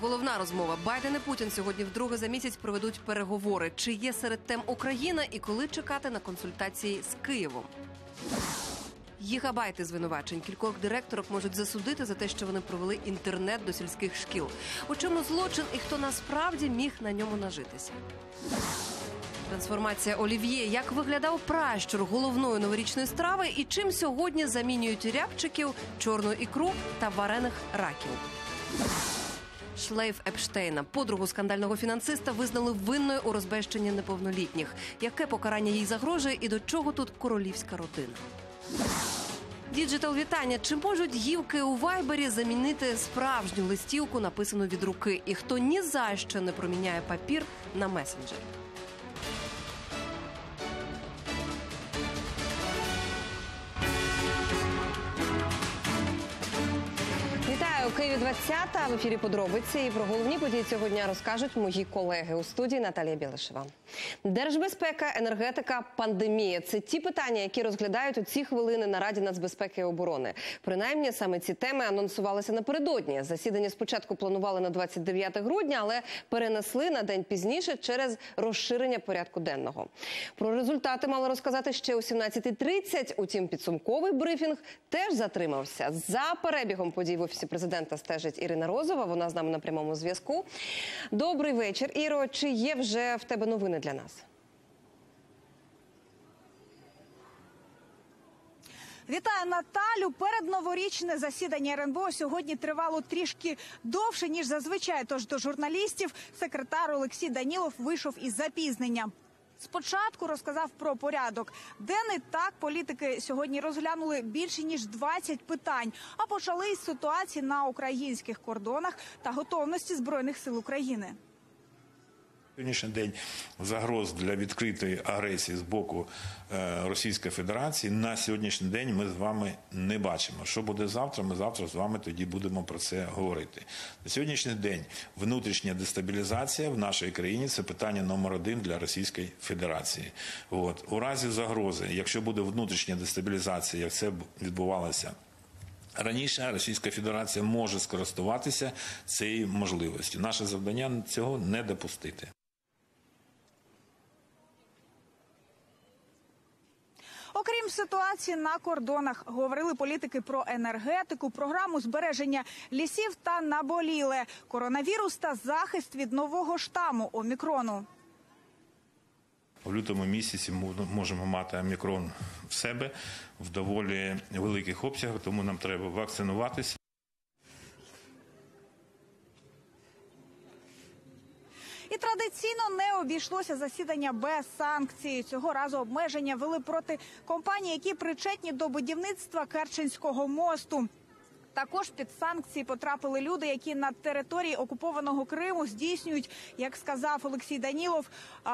Головна розмова. Байден і Путін сьогодні вдруге за місяць проведуть переговори. Чи є серед тем Україна і коли чекати на консультації з Києвом? Гігабайти звинувачень. Кількох директорок можуть засудити за те, що вони провели інтернет до сільських шкіл. У чому злочин і хто насправді міг на ньому нажитися? Трансформація олів'є. Як виглядав пращур головної новорічної страви і чим сьогодні замінюють рябчиків, чорну ікру та варених раків? Шлейф Епштейна. Подругу скандального фінансиста визнали винною у розбещенні неповнолітніх. Яке покарання їй загрожує і до чого тут королівська родина? Діджитал-вітання. Чи можуть гівки у Вайбері замінити справжню листівку, написану від руки? І хто ні за що не проміняє папір на месенджері? У Києві 20-та, в ефірі подробиці. І про головні події цього дня розкажуть мої колеги. У студії Наталія Білишева. Держбезпека, енергетика, пандемія – це ті питання, які розглядають у ці хвилини на Раді нацбезпеки і оборони. Принаймні, саме ці теми анонсувалися напередодні. Засідання спочатку планували на 29 грудня, але перенесли на день пізніше через розширення порядку денного. Про результати мали розказати ще о 17:30, утім підсумковий брифінг теж затримався. За перебігом подій в Офісі президента стежить Ірина Розова, вона з нами на прямому зв'язку. Добрий вечір, Іро. Чи є вже в тебе новини для нас? Вітаю, Наталю. Передноворічне засідання РНБО сьогодні тривало трішки довше, ніж зазвичай. Тож до журналістів секретар Олексій Данілов вийшов із запізненням. Спочатку розказав про порядок денний. Так, політики сьогодні розглянули більше ніж 20 питань, а почали із ситуації на українських кордонах та готовності Збройних сил України. Сьогоднішній день загроз для відкритої агресії з боку Російської Федерації на сьогоднішній день ми з вами не бачимо. Що буде завтра, ми завтра з вами тоді будемо про це говорити. На сьогоднішній день внутрішня дестабілізація в нашій країні – це питання номер один для Російської Федерації. У разі загрози, якщо буде внутрішня дестабілізація, як це відбувалося раніше, Російська Федерація може скористуватися цією можливістю. Наше завдання цього не допустити. Окрім ситуації на кордонах, говорили політики про енергетику, програму збереження лісів та наболіле коронавірус та захист від нового штаму омікрону. В лютому місяці ми можемо мати омікрон в себе в доволі великих обсягах, тому нам треба вакцинуватися. І традиційно не обійшлося засідання без санкцій. Цього разу обмеження ввели проти компаній, які причетні до будівництва Керченського мосту. Також під санкції потрапили люди, які на території окупованого Криму здійснюють, як сказав Олексій Данілов,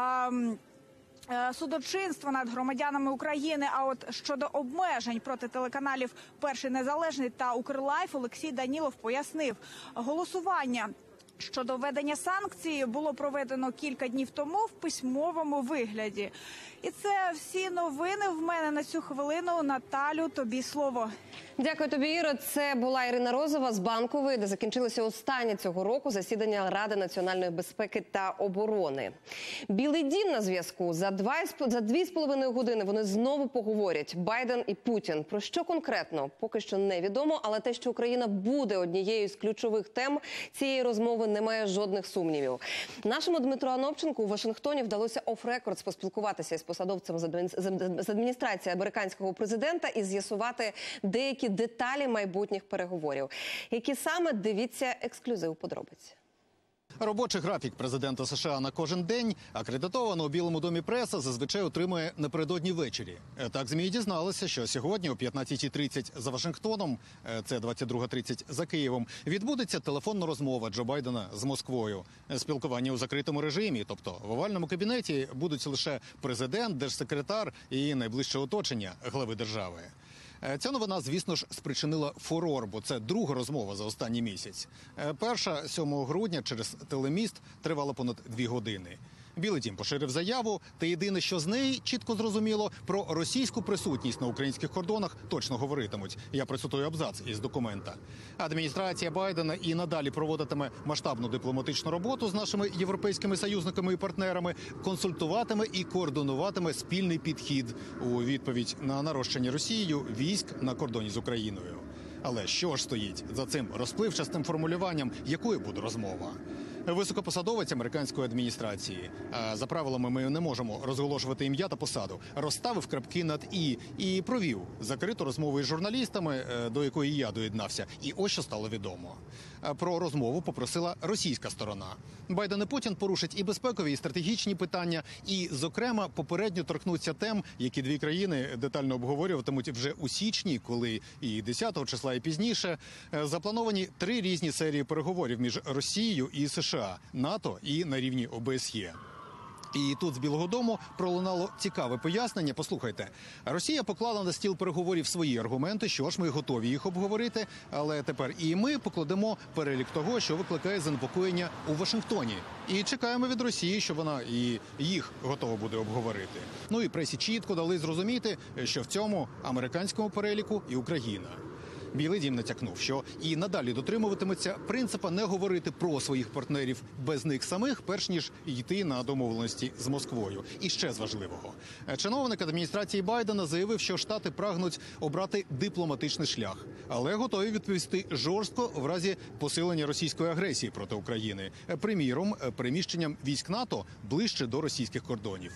судочинство над громадянами України. А от щодо обмежень проти телеканалів «Перший незалежний» та «Укрлайф» Олексій Данілов пояснив, голосування щодо введення санкцій було проведено кілька днів тому в письмовому вигляді. І це всі новини в мене на цю хвилину. Наталю, тобі слово. Дякую тобі, Іро. Це була Ірина Розова з Банкової, де закінчилося останнє цього року засідання Ради національної безпеки та оборони. Білий дім на зв'язку. За 2,5 години вони знову поговорять. Байден і Путін. Про що конкретно? Поки що невідомо, але те, що Україна буде однією з ключових тем цієї розмови, немає жодних сумнівів. Нашому Дмитру Анопченку у Вашингтоні вдалося оф-рекордс поспілкуватися із посадовцем з адміністрації американського президента і з'ясувати деякі деталі майбутніх переговорів. Які саме, дивіться ексклюзив подробиць. Робочий графік президента США на кожен день акредитовано у Білому домі преса зазвичай отримує напередодні ввечері. Так ЗМІ дізналися, що сьогодні о 15:30 за Вашингтоном, це 22:30 за Києвом, відбудеться телефонна розмова Джо Байдена з Москвою. Спілкування у закритому режимі, тобто в овальному кабінеті будуть лише президент, держсекретар і найближче оточення глави держави. Ця новина, звісно ж, спричинила фурор, бо це друга розмова за останній місяць. Перша 7 грудня через телеміст тривала понад 2 години. Білий дім поширив заяву, та єдине, що з неї чітко зрозуміло, про російську присутність на українських кордонах точно говоритимуть. Я процитую абзац із документа. Адміністрація Байдена і надалі проводитиме масштабну дипломатичну роботу з нашими європейськими союзниками і партнерами, консультуватиме і координуватиме спільний підхід у відповідь на нарощення Росією військ на кордоні з Україною. Але що ж стоїть за цим розпливчастим формулюванням, якою буде розмова? Високопосадовець американської адміністрації, а за правилами ми не можемо розголошувати ім'я та посаду, розставив крапки над і провів закриту розмову із журналістами, до якої я доєднався. І ось що стало відомо. Про розмову попросила російська сторона. Байден і Путін порушать і безпекові, і стратегічні питання, і, зокрема, попередньо торкнуться тем, які дві країни детально обговорюватимуть вже у січні, коли і 10-го числа, і пізніше заплановані 3 різні серії переговорів між Росією і США, НАТО і на рівні ОБСЄ. І тут з Білого дому пролунало цікаве пояснення. Послухайте, Росія поклала на стіл переговорів свої аргументи, що ж ми готові їх обговорити, але тепер і ми покладемо перелік того, що викликає занепокоєння у Вашингтоні. І чекаємо від Росії, що вона і їх готова буде обговорити. Ну і пресі чітко дали зрозуміти, що в цьому американському переліку і Україна. Білий дім натякнув, що і надалі дотримуватиметься принципа не говорити про своїх партнерів без них самих, перш ніж йти на домовленості з Москвою. І ще з важливого. Чиновник адміністрації Байдена заявив, що Штати прагнуть обрати дипломатичний шлях, але готові відповісти жорстко в разі посилення російської агресії проти України. Приміром, переміщенням військ НАТО ближче до російських кордонів.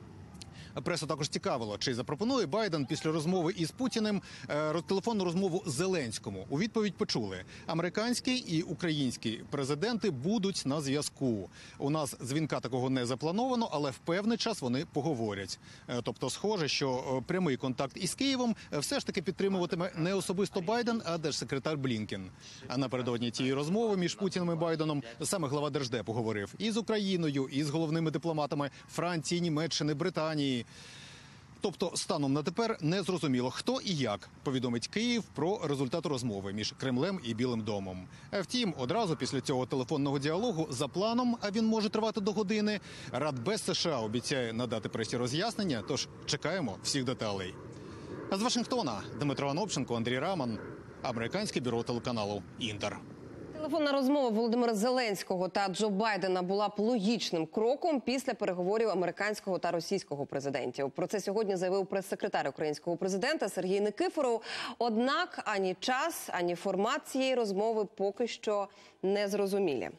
Пресу також цікавило, чи запропонує Байден після розмови із Путіним телефонну розмову Зеленському. У відповідь почули: американський і український президенти будуть на зв'язку. У нас дзвінка такого не заплановано, але в певний час вони поговорять. Тобто, схоже, що прямий контакт із Києвом все ж таки підтримуватиме не особисто Байден, а держсекретар Блінкен. А напередодні тієї розмови між Путіним і Байденом саме глава Держдепу говорив і з Україною, і з головними дипломатами Франції, Німеччини, Британії. Тобто, станом на тепер не зрозуміло, хто і як повідомить Київ про результат розмови між Кремлем і Білим домом. Втім, одразу після цього телефонного діалогу за планом, а він може тривати до години, Радбез США обіцяє надати пресі роз'яснення, тож чекаємо всіх деталей. А з Вашингтона Дмитро Анопченко, Андрій Раман, американське бюро телеканалу «Інтер». Телефонна розмова Володимира Зеленського та Джо Байдена була б логічним кроком після переговорів американського та російського президентів. Про це сьогодні заявив прес-секретар українського президента Сергій Никифоров. Однак ані час, ані формат цієї розмови поки що не зрозумілі.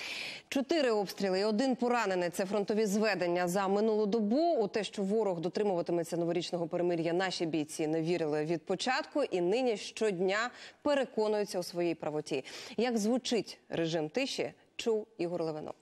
4 обстріли і 1 поранений – це фронтові зведення за минулу добу. У те, що ворог дотримуватиметься новорічного перемир'я, наші бійці не вірили від початку і нині щодня переконуються у своїй правоті. Як звучить режим тиші, чув Ігор Левинок.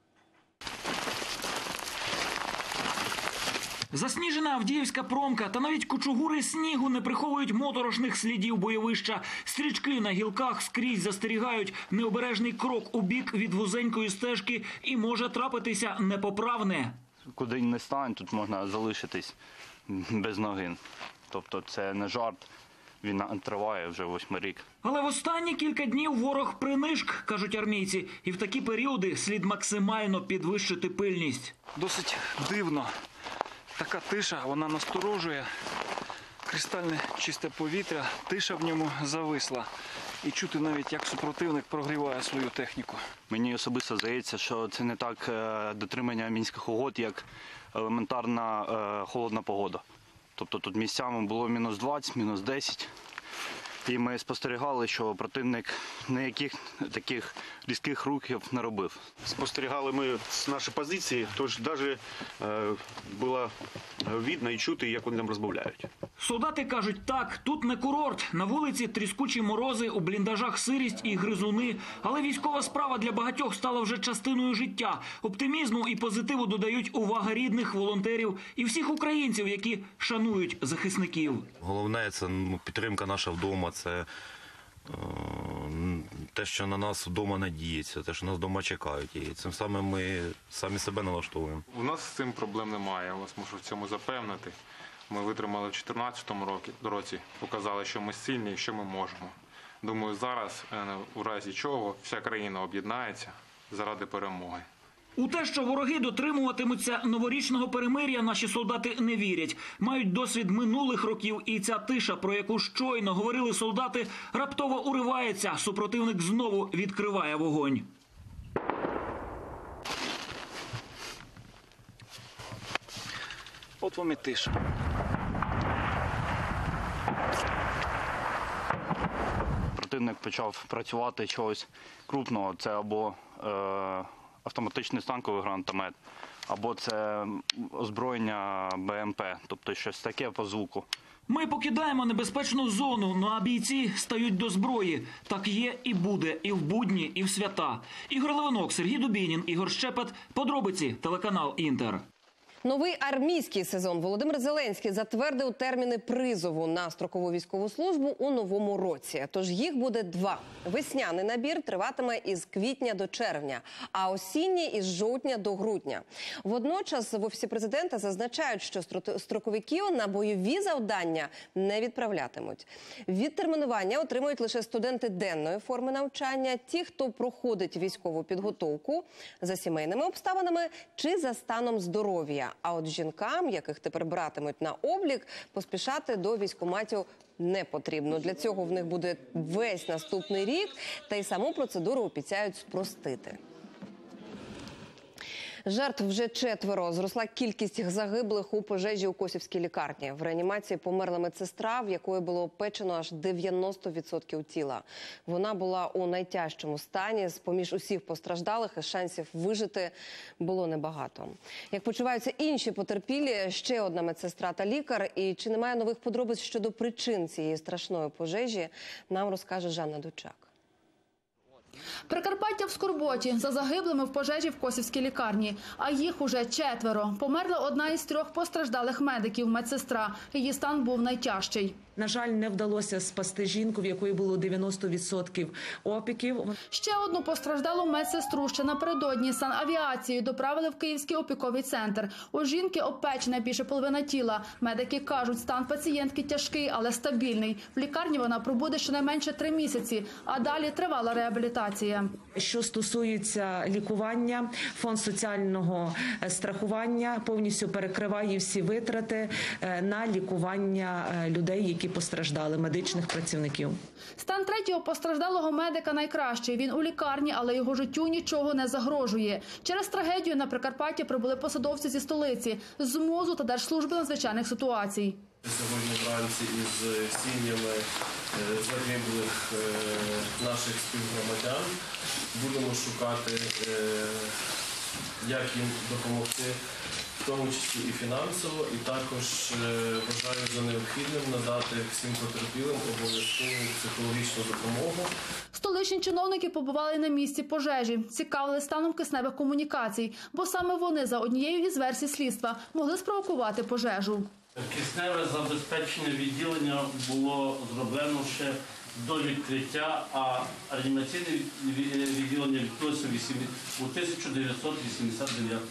Засніжена Авдіївська промка та навіть кучугури снігу не приховують моторошних слідів бойовища. Стрічки на гілках скрізь застерігають: необережний крок у бік від вузенької стежки і може трапитися непоправне. Куди не стань, тут можна залишитись без ноги. Тобто це не жарт. Війна триває вже 8-й рік. Але в останні кілька днів ворог принишк, кажуть армійці. І в такі періоди слід максимально підвищити пильність. Досить дивно. Така тиша, вона насторожує. Кристальне чисте повітря, тиша в ньому зависла. І чути навіть, як супротивник прогріває свою техніку. Мені особисто здається, що це не так дотримання мінських угод, як елементарна холодна погода. Тобто тут місцями було мінус 20, мінус 10. І ми спостерігали, що противник ніяких таких різких рухів не робив. Спостерігали ми з нашої позиції, тож навіть було видно і чути, як вони там розмовляють. Солдати кажуть, так, тут не курорт. На вулиці тріскучі морози, у бліндажах сирість і гризуни. Але військова справа для багатьох стала вже частиною життя. Оптимізму і позитиву додають увага рідних, волонтерів і всіх українців, які шанують захисників. Головне – це підтримка наша вдома, це те, що на нас вдома надіються, те, що нас вдома чекають. І цим самим ми самі себе налаштовуємо. У нас з цим проблем немає, я вас можу в цьому запевнити. Ми витримали в 2014 році, показали, що ми сильні і що ми можемо. Думаю, зараз, у разі чого, вся країна об'єднається заради перемоги. У те, що вороги дотримуватимуться новорічного перемир'я, наші солдати не вірять. Мають досвід минулих років, і ця тиша, про яку щойно говорили солдати, раптово уривається. Супротивник знову відкриває вогонь. От вам і тиша. Противник почав працювати чогось крупного. Це або автоматичний станковий гранатомет, або це озброєння БМП, тобто щось таке по звуку. Ми покидаємо небезпечну зону, ну а бійці стають до зброї. Так є і буде, і в будні, і в свята. Ігор Левинок, Сергій Дубінін, Ігор Щепет. Подробиці, телеканал «Інтер». Новий армійський сезон. Володимир Зеленський затвердив терміни призову на строкову військову службу у новому році. Тож їх буде 2. Весняний набір триватиме із квітня до червня, а осінній – із жовтня до грудня. Водночас в Офісі президента зазначають, що строковиків на бойові завдання не відправлятимуть. Відтермінування отримують лише студенти денної форми навчання, ті, хто проходить військову підготовку за сімейними обставинами чи за станом здоров'я. А от жінкам, яких тепер братимуть на облік, поспішати до військкоматів не потрібно. Для цього в них буде весь наступний рік, та й саму процедуру обіцяють спростити. Жертв вже 4. Зросла кількість загиблих у пожежі у Косівській лікарні. В реанімації померла медсестра, в якої було опечено аж 90% тіла. Вона була у найтяжчому стані. З-поміж усіх постраждалих і шансів вижити було небагато. Як почуваються інші потерпілі, ще одна медсестра та лікар. І чи немає нових подробиць щодо причин цієї страшної пожежі, нам розкаже Жанна Дучак. Прикарпаття в скорботі за загиблими в пожежі в Косівській лікарні. А їх уже 4. Померла одна із 3 постраждалих медиків – медсестра. Її стан був найтяжчий. На жаль, не вдалося спасти жінку, в якої було 90% опіків. Ще одну постраждалу медсестру ще напередодні санавіацією доправили в Київський опіковий центр. У жінки опечена більше половина тіла. Медики кажуть, стан пацієнтки тяжкий, але стабільний. В лікарні вона пробуде щонайменше 3 місяці, а далі тривала реабілітація. Що стосується лікування, фонд соціального страхування повністю перекриває всі витрати на лікування людей, які постраждали, медичних працівників. Стан 3-го постраждалого медика найкращий. Він у лікарні, але його життю нічого не загрожує. Через трагедію на Прикарпаття прибули посадовці зі столиці, з МОЗу та Держслужби надзвичайних ситуацій. Сьогодні вранці із сім'ями загиблих наших співгромадян будемо шукати, як їм допомогти, в тому числі і фінансово, і також вважаю за необхідним надати всім потерпілим обов'язкову психологічну допомогу. Столичні чиновники побували на місці пожежі, цікавили станом кисневих комунікацій, бо саме вони, за однією із версій слідства, могли спровокувати пожежу. Кисневе забезпечення відділення було зроблено ще до відкриття, а реанімаційне відділення відкрилося у 1989 році.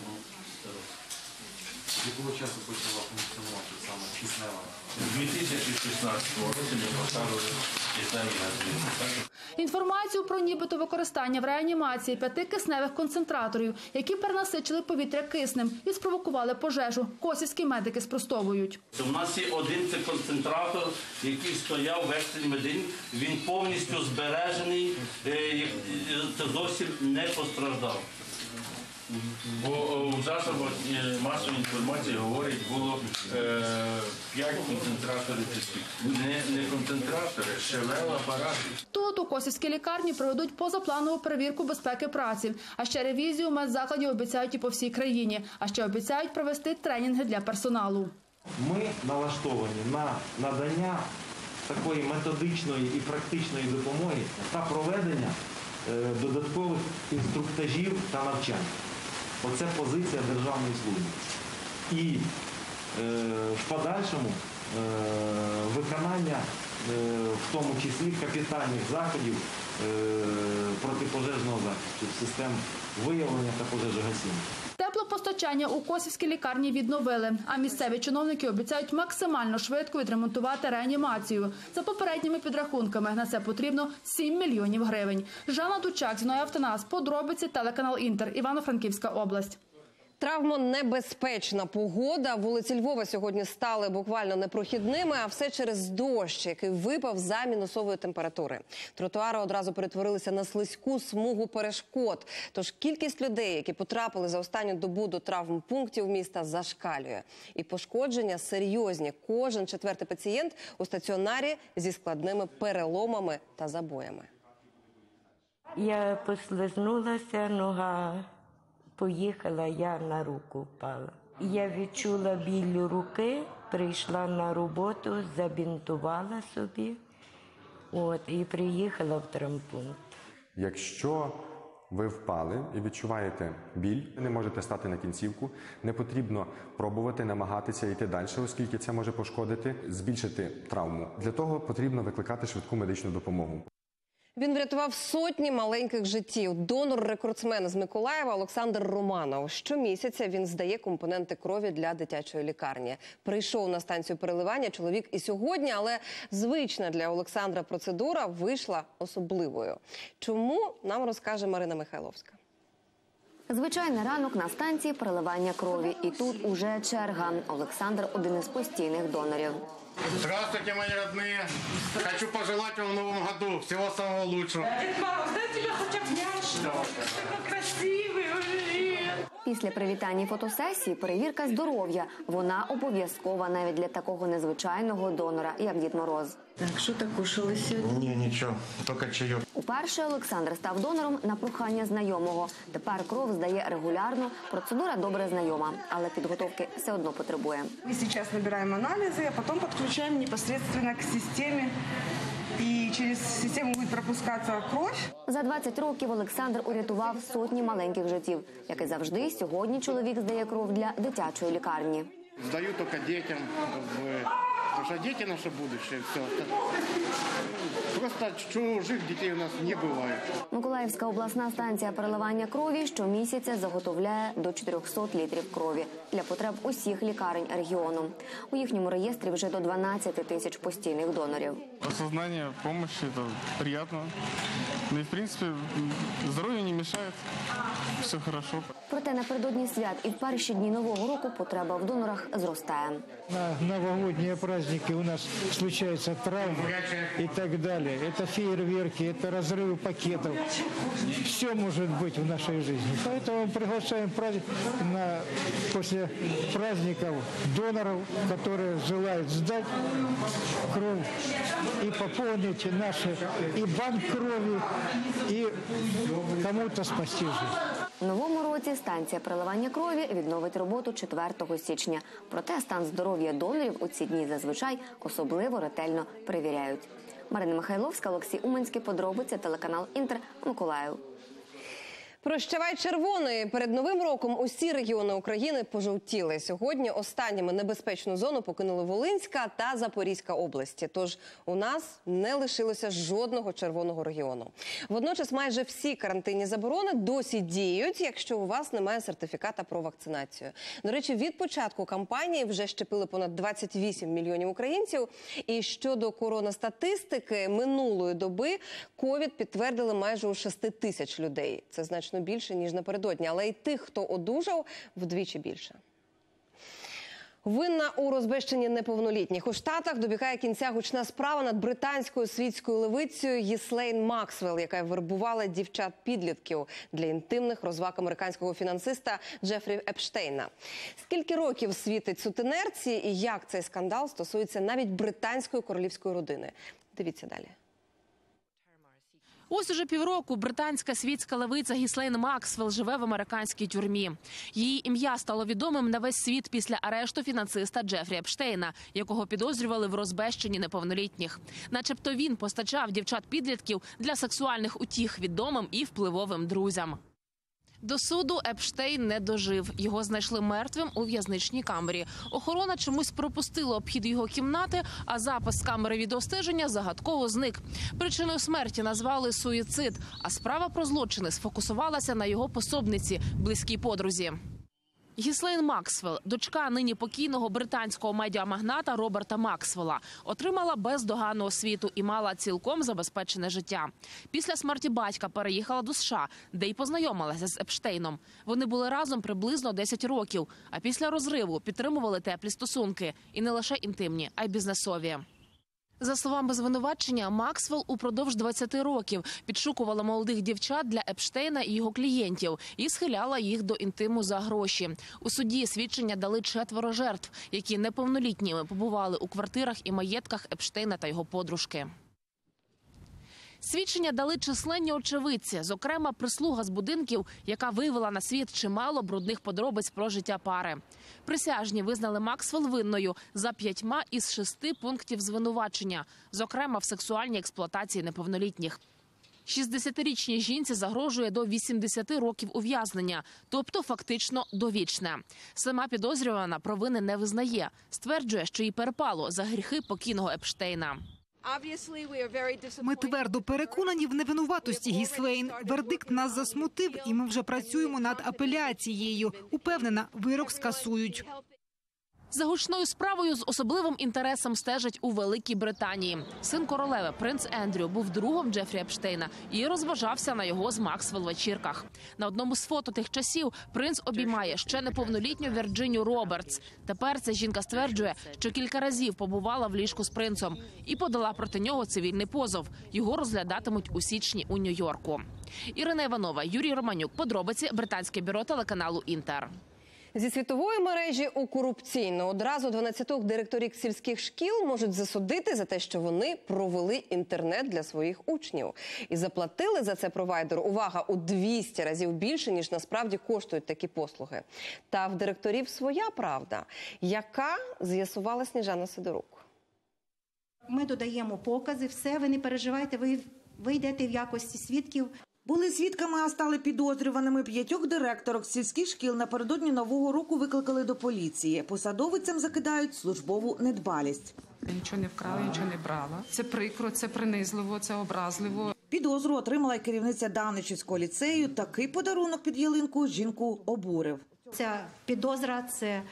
З якого часу почала функціонувати саме киснева? У 2016 році ми поставили кисневі гази. Інформацію про нібито використання в реанімації 5 кисневих концентраторів, які перенасичили повітря киснем і спровокували пожежу, косівські медики спростовують. У нас є один цей концентратор, який стояв в екстреній медині. Він повністю збережений, це зовсім не постраждав. Бо у засобах масової інформації говорять, було 5 концентраторів тисків. Не концентратори, ШВЛ апарати. Тут у Косівській лікарні проведуть позапланову перевірку безпеки праці. А ще ревізію медзакладів обіцяють і по всій країні. А ще обіцяють провести тренінги для персоналу. Ми налаштовані на надання такої методичної і практичної допомоги та проведення додаткових інструктажів та навчань. Оце позиція державної служби. І в подальшому виконання, в тому числі капітальних заходів протипожежного захисту, систем виявлення та пожежогасіння. Теплопостачання Постачання у Косівській лікарні відновили, а місцеві чиновники обіцяють максимально швидко відремонтувати реанімацію. За попередніми підрахунками на це потрібно 7 мільйонів гривень. Жанна Дучак, Зіновій Автонас, подробиці, телеканал Інтер, Івано-Франківська область. Травмонебезпечна погода. Вулиці Львова сьогодні стали буквально непрохідними, а все через дощ, який випав за мінусової температури. Тротуари одразу перетворилися на слизьку смугу перешкод. Тож кількість людей, які потрапили за останню добу до травмпунктів міста, зашкалює. І пошкодження серйозні. Кожен четвертий пацієнт у стаціонарі зі складними переломами та забоями. Я послизнулася, нога поїхала, я на руку впала. Я відчула біль руки, прийшла на роботу, забінтувала собі і приїхала в травмпункт. Якщо ви впали і відчуваєте біль, не можете стати на кінцівку, не потрібно пробувати намагатися йти далі, оскільки це може пошкодити, збільшити травму. Для того потрібно викликати швидку медичну допомогу. Він врятував сотні маленьких життів. Донор-рекордсмен з Миколаєва Олександр Романов. Щомісяця він здає компоненти крові для дитячої лікарні. Прийшов на станцію переливання чоловік і сьогодні, але звична для Олександра процедура вийшла особливою. Чому, нам розкаже Марина Михайловська. Звичайний ранок на станції переливання крові. І тут уже черга. Олександр – один із постійних донорів. Здравствуйте, мои родные. Хочу пожелать вам в новом году всего самого лучшего. Дед Мороз, дай тебя хоть обнять. Такой красивый уже. Після привітання і фотосесії перевірка здоров'я. Вона обов'язкова навіть для такого незвичайного донора, як Дід Мороз. Так, що так кушали сьогодні? Ні, нічого, тільки чайок. Уперше Олександр став донором на прохання знайомого. Тепер кров здає регулярно. Процедура добре знайома, але підготовки все одно потребує. Мы сейчас набираем анализы, а потом подключаем непосредственно к системе. І через систему буде пропускатися кров. За 20 років Олександр урятував сотні маленьких життів. Як і завжди, сьогодні чоловік здає кров для дитячої лікарні. Здаю тільки дітям, тому що діти наше будущее. Все. Просто чужих дітей у нас не буває. Миколаївська обласна станція переливання крові щомісяця заготовляє до 400 літрів крові для потреб усіх лікарень регіону. У їхньому реєстрі вже до 12 тисяч постійних донорів. Осознание помощи – это приятно. Ну и, в принципе, здоров'ю не мешает. Все хорошо. Проте напередодні свят і в перші дні Нового року потреба в донорах зростає. На новогодние праздники у нас случаются травмы и так далее. Это фейерверки, это разрывы пакетов. Все может быть в нашей жизни. Поэтому приглашаем после праздников доноров, которые желают сдать кровь и пополнить наши и банк крови, и кому-то спасти жизнь. У новому році станція переливання крові відновить роботу 4 січня. Проте стан здоров'я донорів у ці дні зазвичай особливо ретельно перевіряють. Марина Михайловська, Олексій Уманський, подробиці, телеканал Інтер, Миколаїв. Прощавай червоний. Перед Новим роком усі регіони України пожовтіли. Сьогодні останніми небезпечну зону покинули Волинська та Запорізька області. Тож у нас не лишилося жодного червоного регіону. Водночас майже всі карантинні заборони досі діють, якщо у вас немає сертифіката про вакцинацію. До речі, від початку кампанії вже щепили понад 28 мільйонів українців. І щодо коронастатистики, минулої доби ковід підтвердили майже у 6 тисяч людей. Це значно більше, ніж напередодні. Але й тих, хто одужав, вдвічі більше. Винна у розбещенні неповнолітніх. У Штатах добігає кінця гучна справа над британською світською левицею Гіслейн Максвелл, яка вербувала дівчат-підлітків для інтимних розваг американського фінансиста Джефрі Епштейна. Скільки років світить сутенерці і як цей скандал стосується навіть британської королівської родини? Дивіться далі. Ось уже півроку британська світська левиця Гіслейн Максвелл живе в американській тюрмі. Її ім'я стало відомим на весь світ після арешту фінансиста Джефрі Епштейна, якого підозрювали в розбещенні неповнолітніх. Начебто він постачав дівчат-підлітків для сексуальних утіх відомим і впливовим друзям. До суду Епштейн не дожив. Його знайшли мертвим у в'язничній камері. Охорона чомусь пропустила обхід його кімнати, а запис з камери відеостеження загадково зник. Причиною смерті назвали суїцид, а справа про злочини сфокусувалася на його пособниці, близькій подрузі. Гіслейн Максвелл, дочка нині покійного британського медіамагната Роберта Максвелла, отримала бездоганну освіту і мала цілком забезпечене життя. Після смерті батька переїхала до США, де й познайомилася з Епштейном. Вони були разом приблизно 10 років, а після розриву підтримували теплі стосунки. І не лише інтимні, а й бізнесові. За словами звинувачення, Максвелл упродовж 20 років підшукувала молодих дівчат для Епштейна і його клієнтів і схиляла їх до інтиму за гроші. У суді свідчення дали 4 жертв, які неповнолітніми побували у квартирах і маєтках Епштейна та його подружки. Свідчення дали численні очевидці, зокрема прислуга з будинків, яка вивела на світ чимало брудних подробиць про життя пари. Присяжні визнали Максвелл винною за 5 із 6 пунктів звинувачення, зокрема в сексуальній експлуатації неповнолітніх. 60-річній жінці загрожує до 80 років ув'язнення, тобто фактично довічне. Сама підозрювана провини не визнає, стверджує, що їй перепало за гріхи покійного Епштейна. Ми твердо переконані в невинуватості Гіслейн. Вердикт нас засмутив, і ми вже працюємо над апеляцією. Упевнена, вирок скасують. За гучною справою з особливим інтересом стежать у Великій Британії. Син королеви, принц Ендрю, був другом Джефрі Епштейна і розважався на його з Максвелл вечірках. На одному з фото тих часів принц обіймає ще неповнолітню Вірджинію Робертс. Тепер ця жінка стверджує, що кілька разів побувала в ліжку з принцом і подала проти нього цивільний позов. Його розглядатимуть у січні у Нью-Йорку. Ірина Іванова, Юрій Романюк. Подробиці. Британське бюро телеканалу «Інтер». Зі світової мережі у корупційну одразу 12 директорів сільських шкіл можуть засудити за те, що вони провели інтернет для своїх учнів. І заплатили за це провайдеру, увага, у 200 разів більше, ніж насправді коштують такі послуги. Та в директорів своя правда, яка з'ясувала Сніжана Сидорук. Ми додаємо покази, все, ви не переживайте, ви йдете в якості свідків. Були свідками, а стали підозрюваними. 5 директорок сільських шкіл напередодні Нового року викликали до поліції. Посадовицям закидають службову недбалість. Я нічого не вкрала, нічого не брала. Це прикро, це принизливо, це образливо. Підозру отримала й керівниця Давничівського ліцею. Такий подарунок під ялинку жінку обурив. Ця підозра – це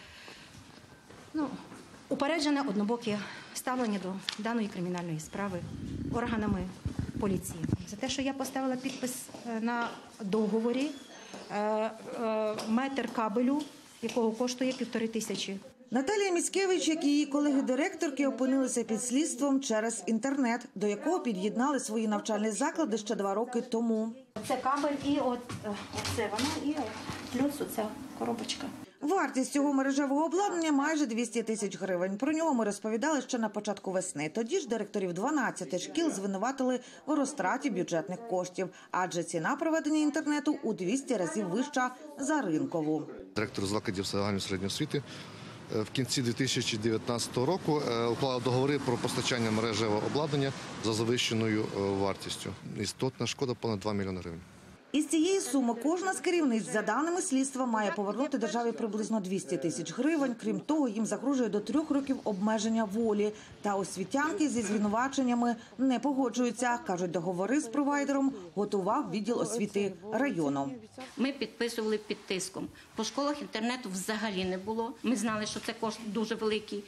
упереджене однобоке ставлення до даної кримінальної справи органами поліції. За те, що я поставила підпис на договорі, метр кабелю, якого коштує 1500. Наталія Міцкевич, як і її колеги-директорки, опинилися під слідством через інтернет, до якого під'єднали свої навчальні заклади ще 2 роки тому. Це кабель і оце вона, і плюс оця коробочка. Вартість цього мережевого обладнання – майже 200 тисяч гривень. Про нього ми розповідали ще на початку весни. Тоді ж директорів 12 шкіл звинуватили в розтраті бюджетних коштів, адже ціна проведення інтернету у 200 разів вища за ринкову. Директор закладів загальної середньої освіти в кінці 2019 року уклав договори про постачання мережевого обладнання за завищеною вартістю. Істотна шкода – понад 2 мільйони гривень. Із цієї суми кожна з керівниць, за даними слідства, має повернути державі приблизно 200 тисяч гривень. Крім того, їм загрожує до 3 років обмеження волі. Та освітянки зі звинуваченнями не погоджуються. Кажуть, договори з провайдером готував відділ освіти району. Ми підписували під тиском. По школах інтернету взагалі не було. Ми знали, що це кошт дуже великий.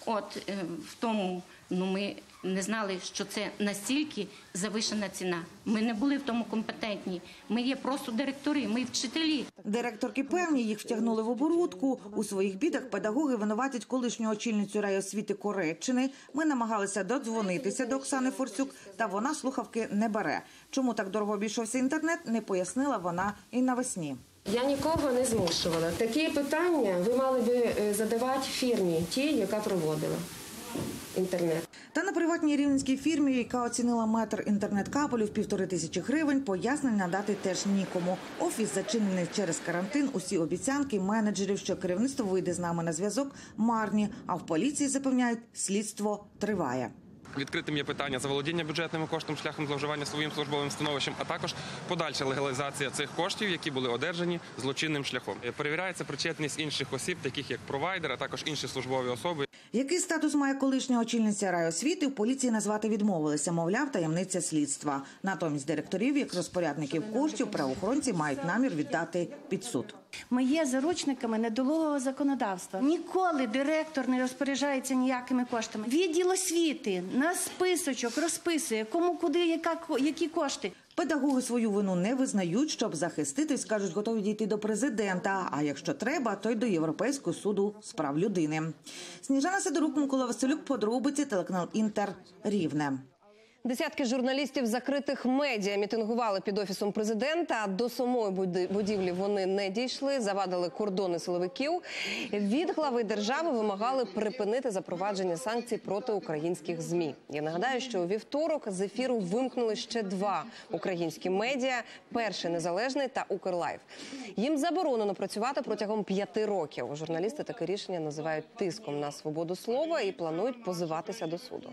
Ми не знали, що це настільки завишена ціна. Ми не були в тому компетентні. Ми є просто директори, ми вчителі. Директорки певні, їх втягнули в оборудку. У своїх бідах педагоги винуватять колишню очільницю райосвіти Кореччини. Ми намагалися додзвонитися до Оксани Форсюк, та вона слухавки не бере. Чому так дорого обійшовся інтернет, не пояснила вона і навесні. Я нікого не змушувала. Такі питання ви мали би задавати фірмі, тій, яка проводила інтернет. Та на приватній рівненській фірмі, яка оцінила метр інтернет-кабелю в 1500 гривень, пояснень надати теж нікому. Офіс зачинений через карантин, усі обіцянки менеджерів, що керівництво вийде з нами на зв'язок, марні. А в поліції запевняють, слідство триває. Відкритим є питання заволодіння бюджетними коштом шляхом зловживання своїм службовим становищем, а також подальша легалізація цих коштів, які були одержані злочинним шляхом. Перевіряється причетність інших осіб, таких як провайдер, а також інші службові особи. Який статус має колишня очільниця райосвіти, в поліції назвати відмовилися, мовляв, таємниця слідства. Натомість директорів, як розпорядників коштів, правоохоронці мають намір віддати під суд. Ми є заручниками недолугого законодавства. Ніколи директор не розпоряджається ніякими коштами. Відділ освіти на списочок розписує, кому, куди, які кошти. Педагоги свою вину не визнають, щоб захиститись, кажуть, готові дійти до президента, а якщо треба, то й до Європейського суду з прав людини. Сніжана Сидорук, Микола Василюк, подробиці, телеканал Інтер, Рівне. Десятки журналістів закритих медіа мітингували під Офісом президента. До самої будівлі вони не дійшли, завадили кордони силовиків. Від глави держави вимагали припинити запровадження санкцій проти українських ЗМІ. Я нагадаю, що у вівторок з ефіру вимкнули ще 2 українські медіа – Перший Незалежний та Укрлайв. Їм заборонено працювати протягом 5 років. Журналісти таке рішення називають тиском на свободу слова і планують позиватися до суду.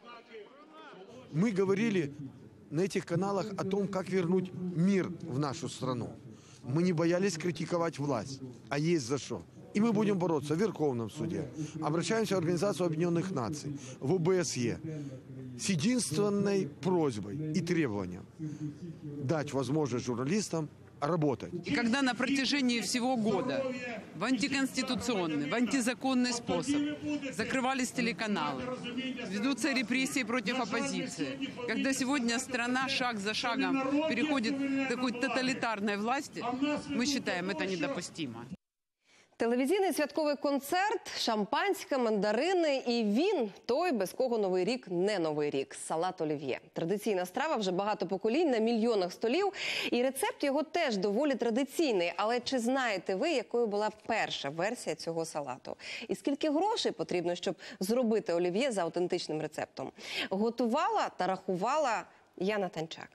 Мы говорили на этих каналах о том, как вернуть мир в нашу страну. Мы не боялись критиковать власть, а есть за что. И мы будем бороться в Верховном суде. Обращаемся в Организацию Объединенных Наций, в ОБСЕ с единственной просьбой и требованием дать возможность журналистам работать. И когда на протяжении всего года в антиконституционный, в антизаконный способ закрывались телеканалы, ведутся репрессии против оппозиции, когда сегодня страна шаг за шагом переходит к такой тоталитарной власти, мы считаем это недопустимо. Телевізійний святковий концерт, шампанське, мандарини і він – той, без кого Новий рік не Новий рік – салат олів'є. Традиційна страва вже багато поколінь на мільйонах столів, і рецепт його теж доволі традиційний. Але чи знаєте ви, якою була перша версія цього салату? І скільки грошей потрібно, щоб зробити олів'є за автентичним рецептом? Готувала та рахувала Яна Танчак.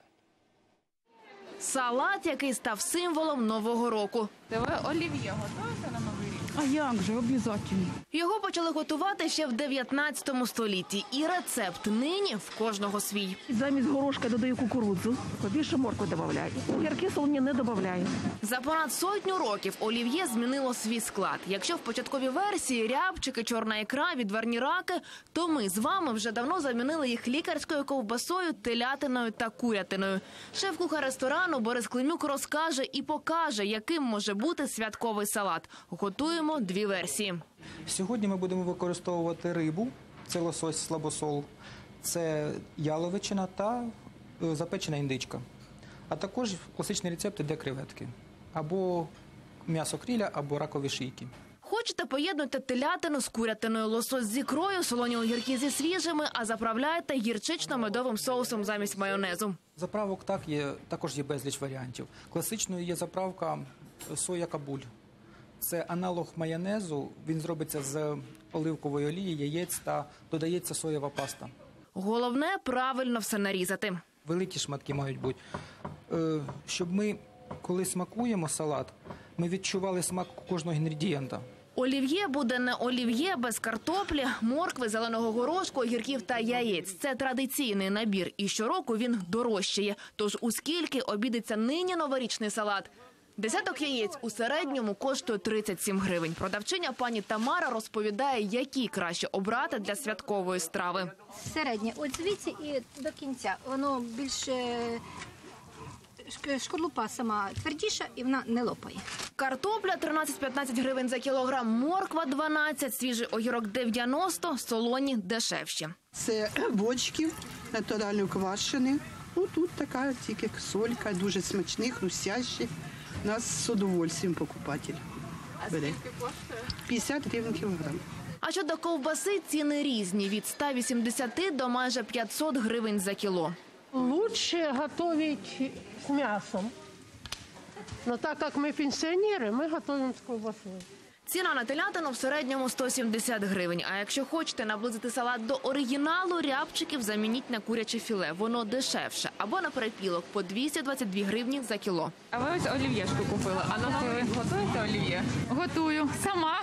Салат, який став символом Нового року. Ви олів'є готуєте на Новий рік? А як же, обов'язково. Його почали готувати ще в 19 столітті. І рецепт нині в кожного свій. Замість горошка додаю кукурудзу, побільше моркви додаю. Огірки солоні не додаю. За понад 100 років олів'є змінило свій склад. Якщо в початковій версії рябчики, чорна ікра, відварні раки, то ми з вами вже давно замінили їх лікарською ковбасою, телятиною та курятиною. Шеф-кухар ресторану Борис Климюк розкаже і покаже, яким може бути святковий салат. Готуємо 2 версії. Сьогодні ми будемо використовувати рибу, це лосось слабосол, це яловичина та запечена індичка. А також класичні рецепти для креветки. Або м'ясо кріля, або ракові шийки. Хочете, поєднуйте телятину з курятиною, лосось з ікрою, солоні огірки зі свіжими, а заправляйте гірчично-медовим соусом замість майонезу. Заправок також є безліч варіантів. Класичною є заправка соя кабуль. Це аналог майонезу, він зробиться з оливкової олії, яєць та додається соєва паста. Головне – правильно все нарізати. Великі шматки мають бути. Щоб ми, коли смакуємо салат, ми відчували смак кожного інгредієнта. Олів'є буде не олів'є без картоплі, моркви, зеленого горошку, огірків та яєць. Це традиційний набір, і щороку він дорожчає. Тож у скільки обійдеться нині новорічний салат? Десяток яєць у середньому коштує 37 гривень. Продавчиня пані Тамара розповідає, які краще обрати для святкової страви. Середнє, от звідси і до кінця. Воно більше... Шкорлупа сама твердіша і вона не лопає. Картопля 13-15 гривень за кілограм, морква 12, свіжий огірок 90, солоні дешевші. Це бочки натурально квашені. Ну, тут така тільки солька, дуже смачні, хрустящі. Нас з удовольствием покупатель бере. 50 гривень кілограм. А щодо ковбаси, ціни різні – від 180 до майже 500 гривень за кіло. Лучше готовить с мясом. Но так как мы пенсионеры, мы готовим с колбасой. Ціна на телятину в середньому 170 гривень. А якщо хочете наблизити салат до оригіналу, рябчиків замініть на куряче філе. Воно дешевше. Або на перепілок по 222 гривні за кіло. А ви ось олів'єшку купили. А на Новий рік готуєте олів'є? Готую. Сама.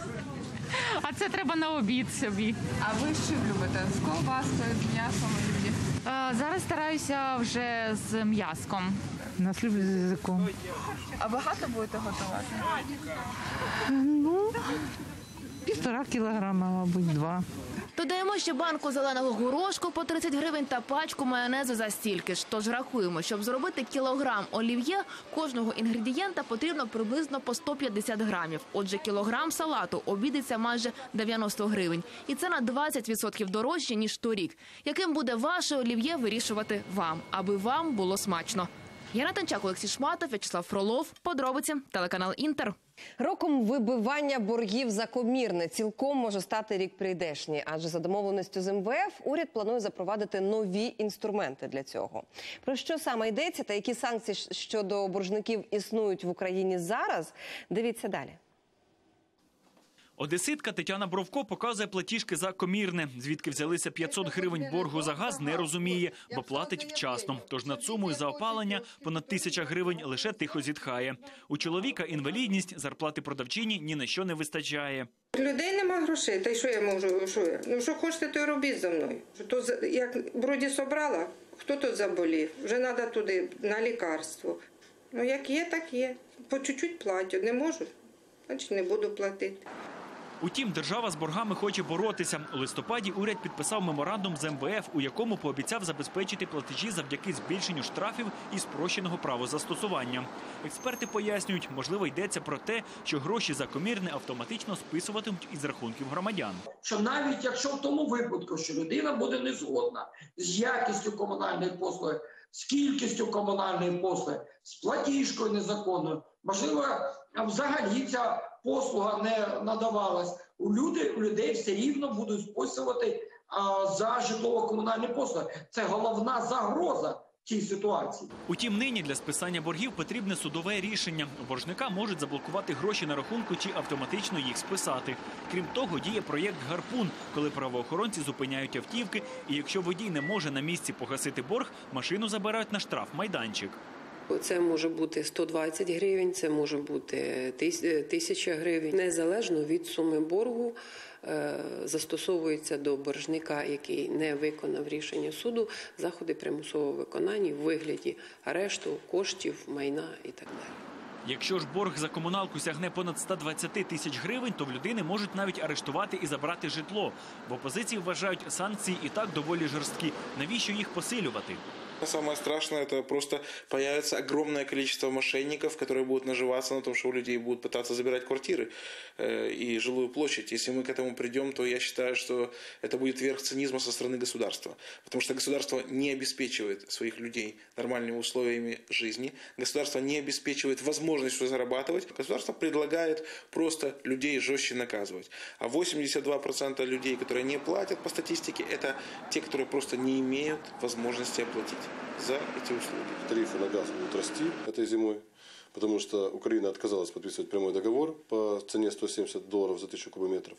А це треба на обід собі. А ви що любите? З ковбаскою, з м'ясом олів'є? Зараз стараюся вже з м'яском. Нас люблять з язиком. А багато будете готувати? Ну, 1,5 кілограма, мабуть, 2. Додаємо ще банку зеленого горошку по 30 гривень та пачку майонезу за стільки ж. Тож рахуємо, щоб зробити кілограм олів'є, кожного інгредієнта потрібно приблизно по 150 грамів. Отже, кілограм салату обійдеться майже 90 гривень. І це на 20% дорожче, ніж торік. Яким буде ваше олів'є, вирішувати вам, аби вам було смачно. Яна Танчак, Олексій Шматов, В'ячеслав Фролов. Подробиці. Телеканал «Інтер». Роком вибивання боргів за комірне цілком може стати рік прийдешній, адже за домовленістю з МВФ уряд планує запровадити нові інструменти для цього. Про що саме йдеться та які санкції щодо боржників існують в Україні зараз, дивіться далі. Одеситка Тетяна Бровко показує платіжки за комірне. Звідки взялися 500 гривень боргу за газ, не розуміє, бо платить вчасно. Тож над сумою за опалення понад 1000 гривень лише тихо зітхає. У чоловіка інвалідність, зарплати продавчині ні на що не вистачає. Людей нема грошей, та й що я можу? Що хочете, то й робіть за мною. Як вроді собрала, хто тут заболів, вже треба туди на лікарство. Як є, так є. По чуть-чуть платять, не можу, значить не буду платити. Утім, держава з боргами хоче боротися. У листопаді уряд підписав меморандум з МВФ, у якому пообіцяв забезпечити платежі завдяки збільшенню штрафів і спрощеного правозастосування. Експерти пояснюють, можливо, йдеться про те, що гроші за комірне автоматично списуватимуть із рахунків громадян. Що навіть якщо в тому випадку, що людина буде не згодна з якістю комунальної послуги, з кількістю комунальної послуги, з платіжкою незаконною, можливо, взагалі ця послуга не надавалась, у людей все рівно будуть списувати за житлово-комунальні послуги. Це головна загроза цій ситуації. Утім, нині для списання боргів потрібне судове рішення. У боржника можуть заблокувати гроші на рахунку чи автоматично їх списати. Крім того, діє проєкт «Гарпун», коли правоохоронці зупиняють автівки, і якщо водій не може на місці погасити борг, машину забирають на штрафмайданчик. Це може бути 120 гривень, це може бути 1000 гривень. Незалежно від суми боргу застосовується до боржника, який не виконав рішення суду, заходи примусового виконання в вигляді арешту, коштів, майна і так далі. Якщо ж борг за комуналку сягне понад 120 тисяч гривень, то в людини можуть навіть арештувати і забрати житло. В опозиції вважають, санкції і так доволі жорсткі. Навіщо їх посилювати? Самое страшное, это просто появится огромное количество мошенников, которые будут наживаться на том, что у людей будут пытаться забирать квартиры и жилую площадь. Если мы к этому придем, то я считаю, что это будет верх цинизма со стороны государства. Потому что государство не обеспечивает своих людей нормальными условиями жизни. Государство не обеспечивает возможностью зарабатывать. Государство предлагает просто людей жестче наказывать. А 82% людей, которые не платят по статистике, это те, которые просто не имеют возможности оплатить за эти услуги. Тарифы на газ будут расти этой зимой, потому что Украина отказалась подписывать прямой договор по цене $170 за 1000 кубометров.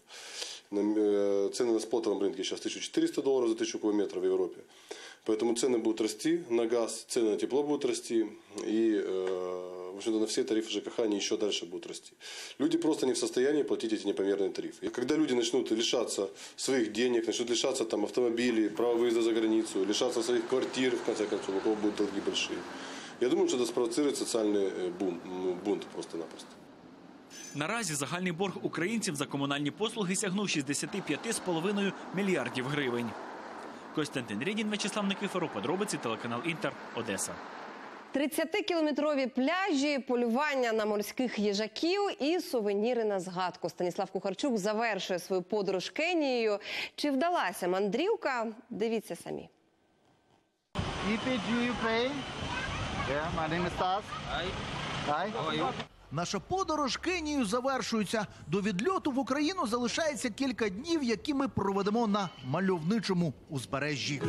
Цены на спотовом рынке сейчас $1400 за 1000 кубометров в Европе. Поэтому цены будут расти на газ, цены на тепло будут расти, и в общем-то, на все тарифы ЖКХ они еще дальше будут расти. Люди просто не в состоянии платить эти непомерные тарифы. И когда люди начнут лишаться своих денег, начнут лишаться там автомобилей, права выезда за границу, лишаться своих квартир, в конце концов, у кого будут долги большие, я думаю, что это спровоцирует социальный бунт просто-напросто. Наразі загальний борг українців за комунальні послуги сягнув 65,5 мільярдів гривень. Костянтин Рєдін, В'ячеслав Никифоров, подробиці, телеканал «Інтер», Одеса. 30-кілометрові пляжі, полювання на морських їжаків і сувеніри на згадку. Станіслав Кухарчук завершує свою подорож Кенією. Чи вдалася мандрівка? Дивіться самі. Наша подорож Кенією завершується. До відльоту в Україну залишається кілька днів, які ми проведемо на мальовничому узбережжі.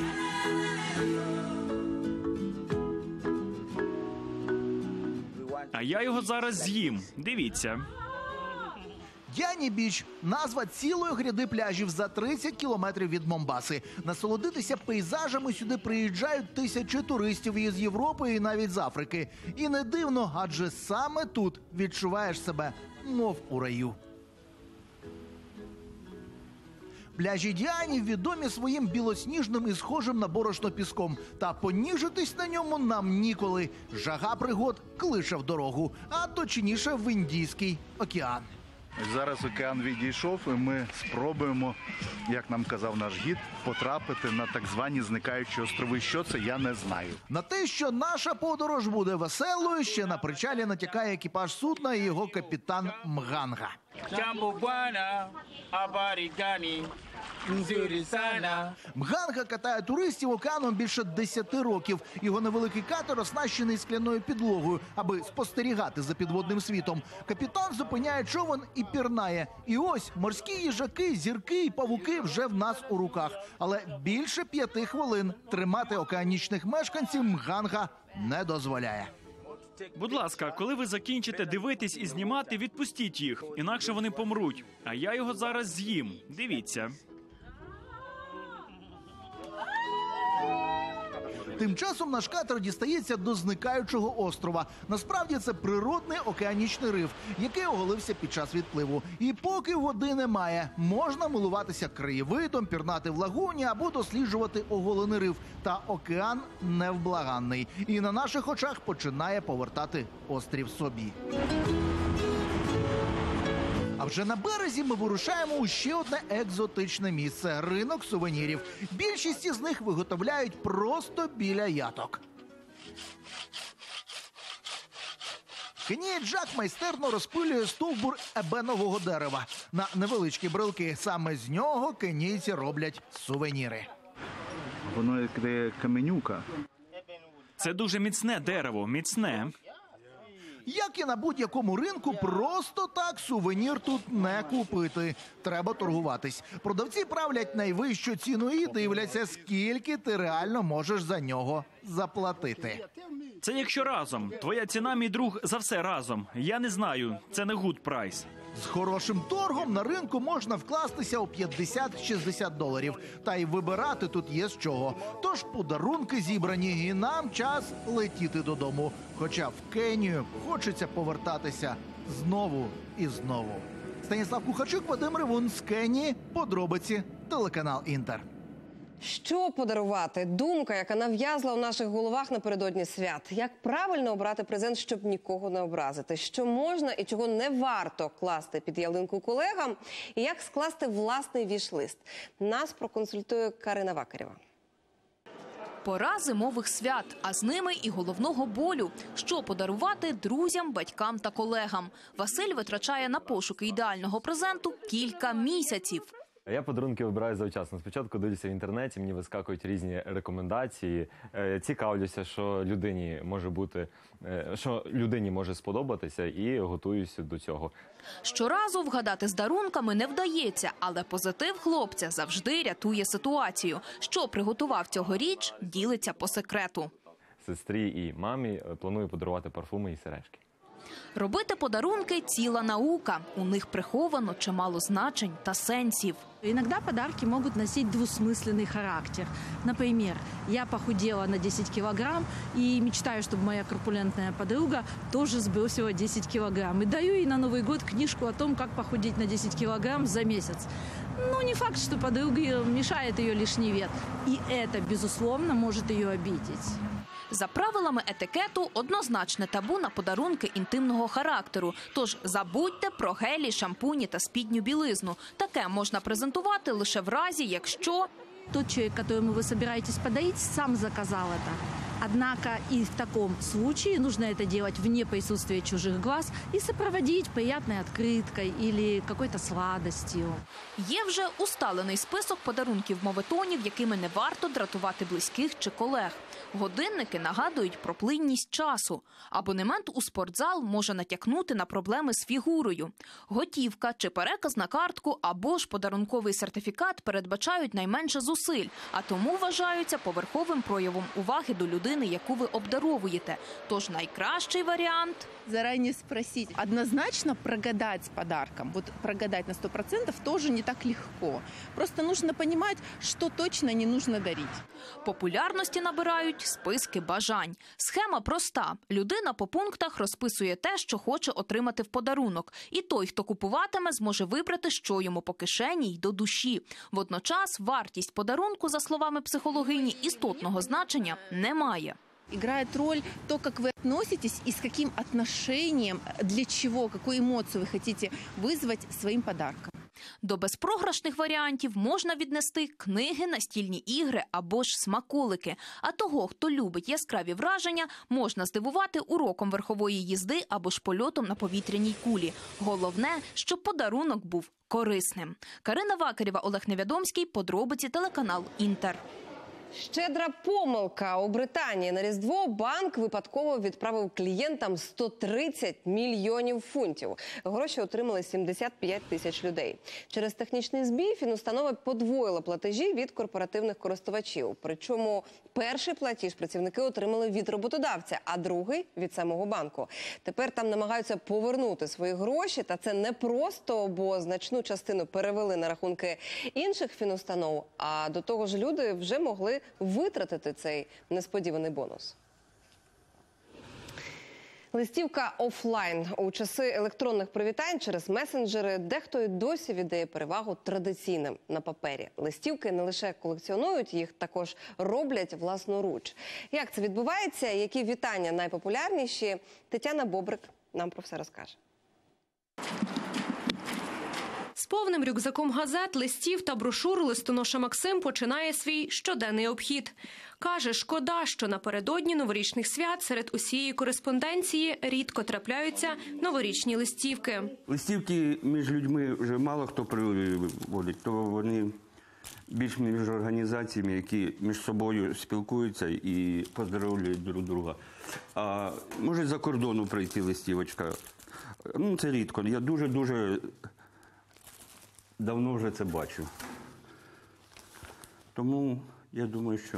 А я його зараз з'їм. Дивіться. Діані-Біч – назва цілої гряди пляжів за 30 кілометрів від Момбаси. Насолодитися пейзажами сюди приїжджають тисячі туристів із Європи і навіть з Африки. І не дивно, адже саме тут відчуваєш себе, мов у раю. Пляжі Діані відомі своїм білосніжним і схожим на борошно піском. Та поніжитись на ньому нам ніколи. Жага пригод кличе в дорогу, а точніше в Індійський океан. Зараз океан відійшов, і ми спробуємо, як нам казав наш гід, потрапити на так звані зникаючі острови. Що це, я не знаю. На те, що наша подорож буде веселою, ще на причалі натякає екіпаж судна і його капітан Мганга. Мганга катає туристів океаном більше 10 років. Його невеликий катер оснащений скляною підлогою, аби спостерігати за підводним світом. Капітан зупиняє човен і пірнає. І ось морські їжаки, зірки і павуки вже в нас у руках. Але більше 5 хвилин тримати океанічних мешканців Мганга не дозволяє. Будь ласка, коли ви закінчите дивитись і знімати, відпустіть їх, інакше вони помруть. А я його зараз з'їм. Дивіться. Тим часом наш катер дістається до зникаючого острова. Насправді це природний океанічний риф, який оголився під час відпливу. І поки води немає, можна милуватися краєвидом, пірнати в лагуні або досліджувати оголений риф. Та океан невблаганний. І на наших очах починає повертати острів собі. А вже на березі ми вирушаємо у ще одне екзотичне місце – ринок сувенірів. Більшість із них виготовляють просто біля яток. Кенії Джак майстерно розпилює стовбур ебенового дерева на невеличкі брелки. Саме з нього кенійці роблять сувеніри. Воно як каменюка. Це дуже міцне дерево, міцне. Як і на будь-якому ринку, просто так сувенір тут не купити. Треба торгуватись. Продавці правлять найвищу ціну і дивляться, скільки ти реально можеш за нього заплатити. Це якщо разом. Твоя ціна, мій друг, за все разом. Я не знаю, це не good price. З хорошим торгом на ринку можна вкластися у 50-60 доларів. Та й вибирати тут є з чого. Тож подарунки зібрані, і нам час летіти додому. Хоча в Кенію хочеться повертатися знову і знову. Станіслав Кухарчук, Вадим Ревун з Кенії. Подробиці, телеканал Інтер. Що подарувати? Думка, яка нав'язла у наших головах напередодні свят. Як правильно обрати презент, щоб нікого не образити? Що можна і чого не варто класти під ялинку колегам? І як скласти власний віш-лист? Нас проконсультує Карина Вакарєва. Пора зимових свят, а з ними і головного болю. Що подарувати друзям, батькам та колегам? Василь витрачає на пошуки ідеального презенту кілька місяців. Я подарунки вибираю завчасно. Спочатку дивлюся в інтернеті, мені вискакують різні рекомендації. Цікавлюся, що людині може сподобатися, і готуюся до цього. Щоразу вгадати з дарунками не вдається, але позитив хлопця завжди рятує ситуацію. Що приготував цьогоріч, ділиться по секрету. Сестрі і мамі планую подарувати парфуми і сережки. Робити подарунки – ціла наука. У них приховано чимало значень та сенсів. Иногда подарки могут носить двусмысленный характер. Например, я похудела на 10 килограмм и мечтаю, чтобы моя корпулентная подруга тоже сбросила 10 килограмм. И даю ей на Новый год книжку о том, как похудеть на 10 килограмм за месяц. Ну, не факт, что подруге мешает ее лишний вес. И это, безусловно, может ее обидеть. За правилами етикету, однозначне табу на подарунки інтимного характеру. Тож забудьте про гелі, шампуні та спідню білизну. Таке можна презентувати лише в разі, якщо... Тот человек, которому вы собираетесь подарить, сам заказал это. Однако и в таком случае нужно это делать вне присутствия чужих глаз и сопроводить приятной открыткой или какой-то сладостью. Є вже усталений список подарунків мовитонів, якими не варто дратувати близьких чи колег. Годинники нагадують про плинність часу. Абонемент у спортзал може натякнути на проблеми з фігурою. Готівка чи переказ на картку або ж подарунковий сертифікат передбачають найменше зусиль, а тому вважаються поверховим проявом уваги до людини, яку ви обдаровуєте. Тож найкращий варіант – заранее спросить. Однозначно прогадать с подарком, вот прогадать на 100% тоже не так легко. Просто нужно понимать, что точно не нужно дарить. Популярності набирають списки бажань. Схема проста. Людина по пунктах розписує те, що хоче отримати в подарунок. І той, хто купуватиме, зможе вибрати, що йому по кишені й до душі. Водночас вартість подарунку, за словами психологині, істотного значення не має. Играет роль то, как вы относитесь и с каким отношением, для чего, какую эмоцию вы хотите вызвать своим подарком. До безпрограшних варіантів можна віднести книги, настільні ігри або ж смаколики. А того, хто любить яскраві враження, можна здивувати уроком верхової їзди або ж польотом на повітряній кулі. Головне, щоб подарунок був корисним. Карина Вакарєва, Олег Невідомський, подробиці, телеканал «Інтер». Щедра помилка. У Британії на Різдво банк випадково відправив клієнтам 130 мільйонів фунтів. Гроші отримали 75 тисяч людей. Через технічний збій фінустанова подвоїла платежі від корпоративних користувачів. Причому перший платіж працівники отримали від роботодавця, а другий – від самого банку. Тепер там намагаються повернути свої гроші, та це не просто, бо значну частину перевели на рахунки інших фінустанов, а до того ж люди вже могли витратити цей несподіваний бонус. Листівка офлайн. У часи електронних привітань через месенджери дехто й досі віддає перевагу традиційним на папері. Листівки не лише колекціонують, їх також роблять власноруч. Як це відбувається, які вітання найпопулярніші, Тетяна Бобрик нам про все розкаже. З повним рюкзаком газет, листів та брошур листоноша Максим починає свій щоденний обхід. Каже, шкода, що напередодні новорічних свят серед усієї кореспонденції рідко трапляються новорічні листівки. Листівки між людьми вже мало хто приводить, то вони більш між організаціями, які між собою спілкуються і поздоровлюють друг друга. А може за кордону прийти листівочка. Ну, це рідко. Я дуже давно вже це бачу. Тому я думаю, що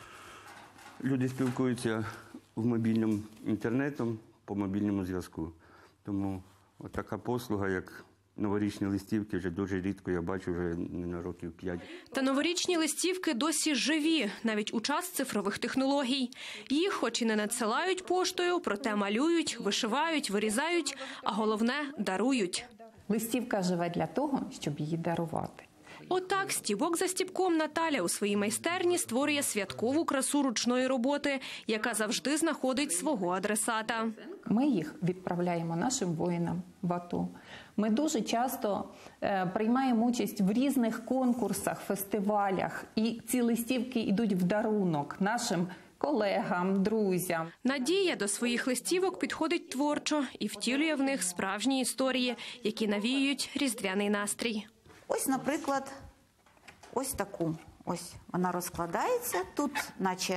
люди спілкуються в мобільному інтернетом, по мобільному зв'язку. Тому от така послуга, як новорічні листівки, вже дуже рідко я бачу, вже не на років 5. Та новорічні листівки досі живі, навіть у час цифрових технологій. Їх хоч і не надсилають поштою, проте малюють, вишивають, вирізають, а головне – дарують. Листівка живе для того, щоб її дарувати. Отак, стібок за стібком Наталя у своїй майстерні створює святкову красу ручної роботи, яка завжди знаходить свого адресата. Ми їх відправляємо нашим воїнам в АТО. Ми дуже часто приймаємо участь в різних конкурсах, фестивалях, і ці листівки йдуть в дарунок нашим колегам, друзям. Надія до своїх листівок підходить творчо і втілює в них справжні історії, які навіюють різдвяний настрій. Ось, наприклад, ось таку. Ось вона розкладається, тут наче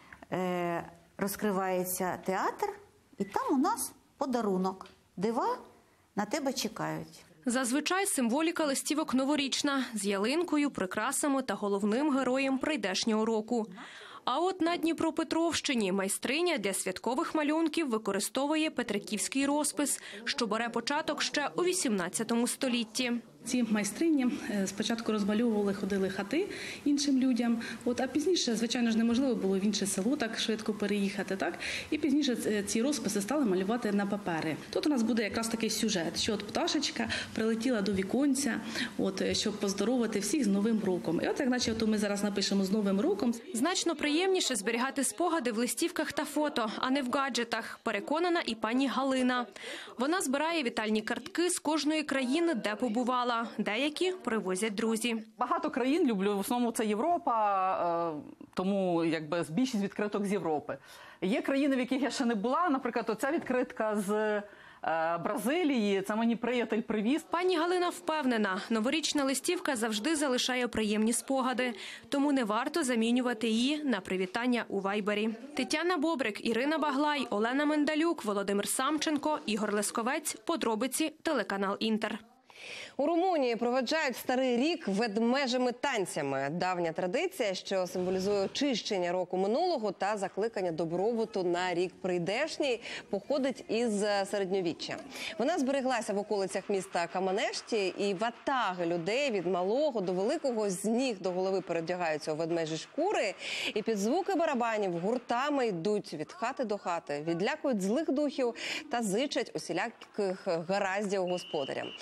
розкривається театр, і там у нас подарунок. Дива на тебе чекають. Зазвичай символіка листівок новорічна, з ялинкою, прикрасами та головним героєм прийдешнього року. А от на Дніпропетровщині майстриня для святкових малюнків використовує петриківський розпис, що бере початок ще у 18 столітті. Ці майстрині спочатку розмальовували, ходили хати іншим людям, а пізніше, звичайно ж, неможливо було в інше село так швидко переїхати, так? І пізніше ці розписи стали малювати на папери. Тут у нас буде якраз такий сюжет, що пташечка прилетіла до віконця, щоб поздоровити всіх з Новим роком. І як наче ми зараз напишемо «з Новим роком». Значно приємніше зберігати спогади в листівках та фото, а не в гаджетах, переконана і пані Галина. Вона збирає вітальні картки з кожної країни, де побувала. Деякі привозять друзі. Багато країн люблю, в основному це Європа, тому більшість відкриток з Європи. Є країни, в яких я ще не була, наприклад, оця відкритка з Бразилії, це мені приятель привіз. Пані Галина впевнена, новорічна листівка завжди залишає приємні спогади, тому не варто замінювати її на привітання у Вайбері. Тетяна Бобрик, Ірина Баглай, Олена Мендалюк, Володимир Самченко, Ігор Лесковець. Подробиці, телеканал «Інтер». У Румунії проведжають старий рік ведмежими танцями. Давня традиція, що символізує очищення року минулого та закликання добробуту на рік прийдешній, походить із середньовіччя. Вона збереглася в околицях міста Каменешті, і ватаги людей від малого до великого з ніг до голови перевдягаються у ведмежі шкури, і під звуки барабанів гуртами йдуть від хати до хати, відлякують злих духів та зичать усіляких гараздів господарям. І хоч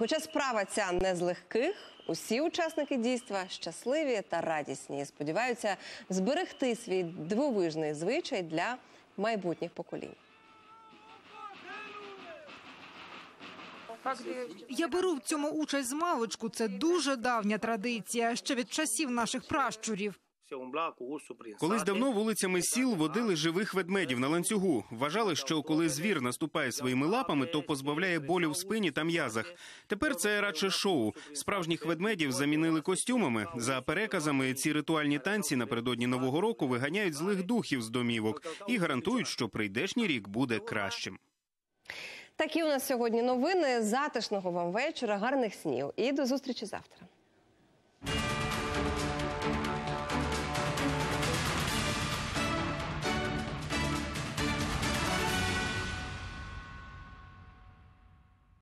Хоча справа ця не з легких, усі учасники дійства щасливі та радісні. Сподіваються зберегти свій дивовижний звичай для майбутніх поколінь. Я беру в цьому участь з маличку. Це дуже давня традиція, ще від часів наших пращурів. Колись давно вулицями сіл водили живих ведмедів на ланцюгу. Вважали, що коли звір наступає своїми лапами, то позбавляє болю в спині та м'язах. Тепер це радше шоу. Справжніх ведмедів замінили костюмами. За переказами, ці ритуальні танці напередодні Нового року виганяють злих духів з домівок і гарантують, що прийдешній рік буде кращим. Такі у нас сьогодні новини. Затишного вам вечора, гарних снів і до зустрічі завтра.